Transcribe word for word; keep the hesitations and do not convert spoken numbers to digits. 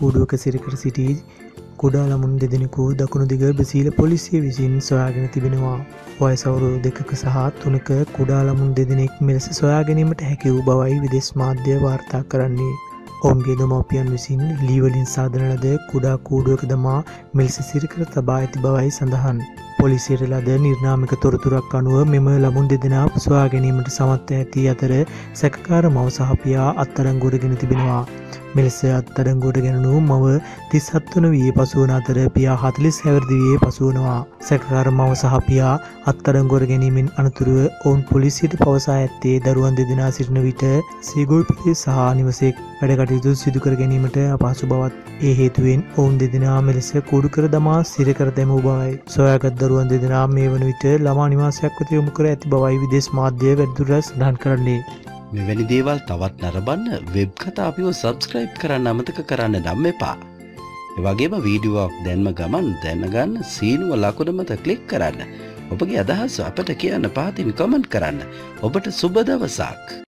කූඩුවක සිරකර සිටි කුඩා ළමුන් දෙදෙනෙකු දකුණු දිග බ්‍රසීල පොලිසිය විසින් සොයාගෙන තිබෙනවා. වයස අවුරුදු දෙකක සහ තුනක කුඩා ළමුන් දෙදෙනෙක් මෙලෙස සොයා ගැනීමට හැකි වූ බවයි විදේශ මාධ්‍ය වාර්තා කරන්නේ. ඔවුන්ගේ දෙමාපියන් විසින් ලී වලින් සාදන ලද කුඩා කූඩුවක දමා මෙලෙස සිරකර තබා ඇති බවයි සඳහන්. පොලිසියට ලද නිර්නාමික තොරතුරක් අනුව මෙම ළමුන් දෙදෙනා සොයා ගැනීමට සමත් ඇති අතර සැකකාර මව සහ පියා අත්අඩංගුවට ගෙන තිබෙනවා. මෙලෙස අත්අඩංගුවට ගැනුණු මව තිස් හත් වන වියේ පසු වන අතර පියා හතළිස් හැවිරිදි වියේ පසු වනවා. සැකකාර මව සහ පියා අත්අඩංගුවට ගැනීමෙන් අනතුරුව ඔවුන් පොලිසියට පවසා ඇත්තේ දරුවන් දෙදෙනා සිටින විට සීගොල්පිටිය සහ නිවසේ වැඩ කටයුතු සිදු කර ගැනීමට අපහසු බවත් ඒ හේතුවෙන් ඔවුන් දෙදෙනා මෙලෙස කුඩු කර දමා සිරකර දැමූ බවයි. සොයාගත් දරුවන් දෙදෙනා මේ වන විට ළමා නිවාසයක් වෙත යොමු කර ඇති බවයි විදේශ මාධ්‍ය වැඩිදුරටත් සඳහන් කරන්නේ. මෙවැනි දේවල් තවත් නරඹන්න වෙබ් කතා අපිව සබ්ස්ක්‍රයිබ් කරන්න අමතක කරන්න නම් එපා. ඒ වගේම වීඩියෝවක් දැන්ම ගමන් දැනගන්න සීනුව ලකුණ මත ක්ලික් කරන්න. ඔබගේ අදහස් අපට කියන්න පහතින් කමෙන්ට් කරන්න. ඔබට සුබ දවසක්.